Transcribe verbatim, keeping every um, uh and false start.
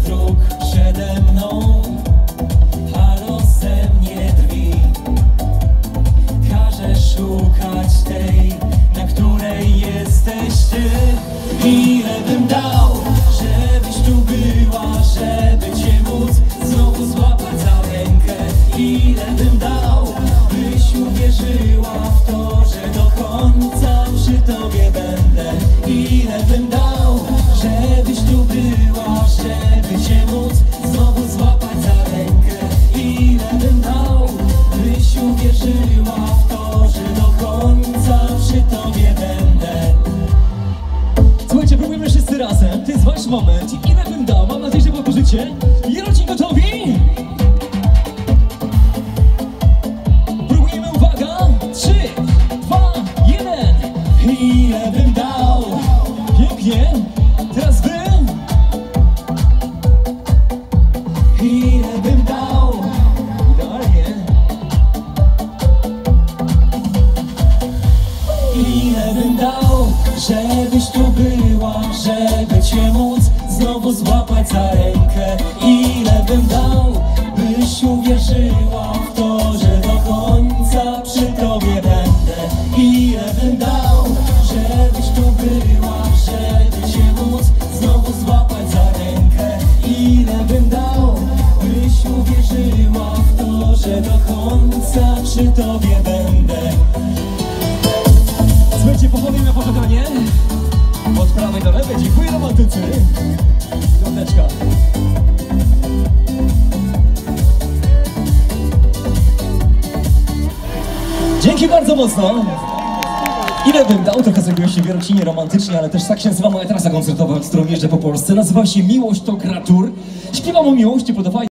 dróg przede mną, a losem nie drwi. Każę szukać tej, na której jesteś ty. Ile bym dał, żebyś tu była, żeby cię móc znowu złapać za rękę. Ile bym dał, byś uwierzyła w to, że do końca przy tobie będę. Ile bym dał, żebyś tu była, żeby cię móc znowu złapać za rękę. Ile bym dał, byś uwierzyła w to, że do końca przy tobie będę. Słuchajcie, próbujemy wszyscy razem, to jest wasz moment. Ile bym dał, mam nadzieję, że powtórzycie. Jeroci gotowi? Próbujemy, uwaga! Trzy, dwa, jeden. Ile bym dał, Pięknie, teraz wy. ile bym dał, Idealnie. ile bym dał, żebyś tu była, żeby cię móc znowu złapać za rękę. Ile bym dał, byś uwierzyła w to, że do końca przy tobie będę. Ile bym dał, żebyś tu była, żeby cię móc znowu złapać za rękę. Ile bym dał, byś uwierzyła w to, że do końca przy tobie będę. Słuchajcie, powolimy pożegnanie. Od prawej do lewej, dziękuję romantycy. Piąteczka. Dzięki bardzo mocno. Ile bym dał, trochę zrobiło się w Jarocinie romantycznie, ale też tak się nazywa moja trasa koncertowa, z którą jeżdżę po Polsce. Nazywa się Miłość to gra tour. Śpiewam o miłości, podoba